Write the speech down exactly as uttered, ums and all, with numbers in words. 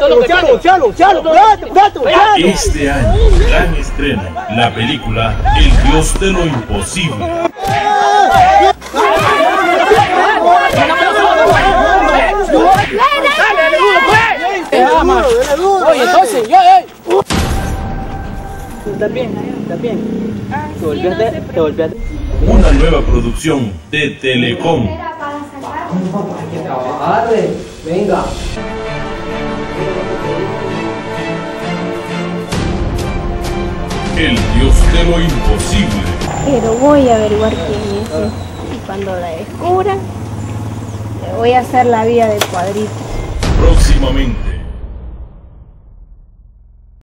Luciano, Luciano, Luciano, espérate, espérate, Luciano. Este año, gran estreno, la película El Dios de lo Imposible. Oye, entonces, yo, eh. ¿Estás bien? ¿Estás bien? ¿Te volviste? ¿Te volviste? Una nueva producción de Telecom. Hay que trabajar, venga. El Dios de lo Imposible. Pero voy a averiguar quién es. Y cuando la descubra, le voy a hacer la vida de cuadrito. Próximamente.